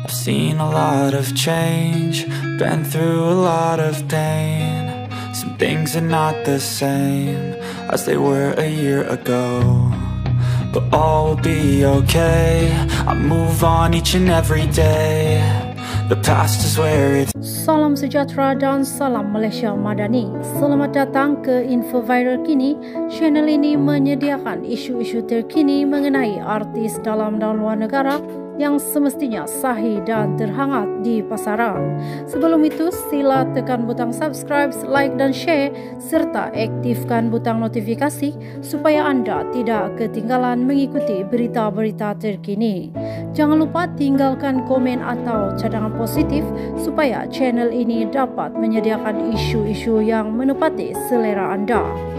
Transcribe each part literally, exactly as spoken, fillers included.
I've seen a lot of change, been through a lot of pain. Some things are not the same as they were a year ago, but all will be okay. I move on each and every day. The past is where it's. Salam sejahtera dan salam Malaysia Madani. Selamat datang ke Info Viral Kini. Channel ini menyediakan isu-isu terkini mengenai artis dalam dan luar negara yang semestinya sahih dan terhangat di pasaran. Sebelum itu, sila tekan butang subscribe, like dan share serta aktifkan butang notifikasi supaya anda tidak ketinggalan mengikuti berita-berita terkini. Jangan lupa tinggalkan komen atau cadangan positif supaya channel ini dapat menyediakan isu-isu yang menepati selera anda.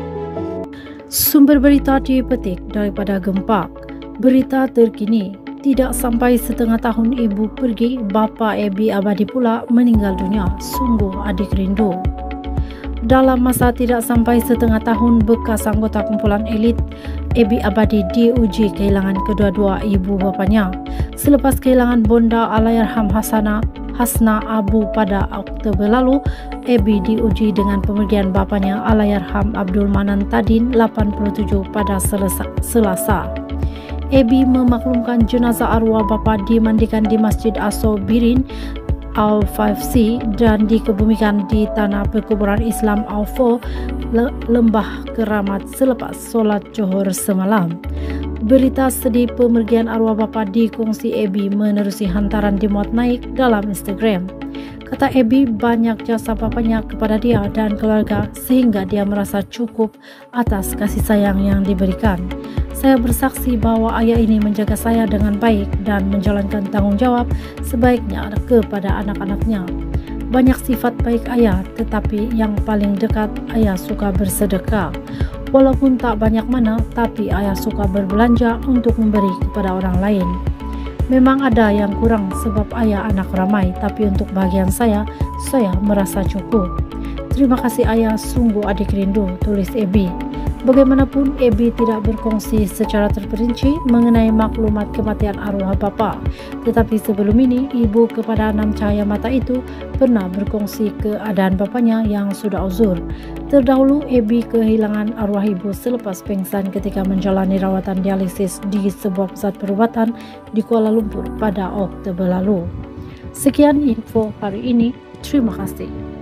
Sumber berita dipetik daripada Gempak. Berita terkini. Tidak sampai setengah tahun ibu pergi, bapa Abby Abadi pula meninggal dunia. Sungguh adik rindu. Dalam masa tidak sampai setengah tahun, bekas anggota kumpulan elit Abby Abadi diuji kehilangan kedua-dua ibu bapanya. Selepas kehilangan bonda Allahyarham Hasana Hasna Abu pada Oktober lalu, Abby diuji dengan pemergian bapanya Allahyarham Abdul Manan Tadin lapan puluh tujuh pada Selasa. Selasa. Abby memaklumkan jenazah arwah bapa dimandikan di Masjid Asobirin Al lima C dan dikebumikan di tanah perkuburan Islam Al empat Lembah Keramat selepas solat Johor semalam. Berita sedih pemergian arwah bapa dikongsi Abby menerusi hantaran dimuat naik dalam Instagram. Kata Abby, banyak jasa bapanya kepada dia dan keluarga sehingga dia merasa cukup atas kasih sayang yang diberikan. Saya bersaksi bahwa ayah ini menjaga saya dengan baik dan menjalankan tanggung jawab sebaiknya kepada anak-anaknya. Banyak sifat baik ayah, tetapi yang paling dekat ayah suka bersedekah. Walaupun tak banyak mana, tapi ayah suka berbelanja untuk memberi kepada orang lain. Memang ada yang kurang sebab ayah anak ramai, tapi untuk bagian saya, saya merasa cukup. Terima kasih ayah, sungguh adik rindu, tulis Abby. Bagaimanapun, Abby tidak berkongsi secara terperinci mengenai maklumat kematian arwah bapa. Tetapi sebelum ini, ibu kepada enam cahaya mata itu pernah berkongsi keadaan bapanya yang sudah uzur. Terdahulu, Abby kehilangan arwah ibu selepas pingsan ketika menjalani rawatan dialisis di sebuah pusat perubatan di Kuala Lumpur pada Oktober lalu. Sekian info hari ini. Terima kasih.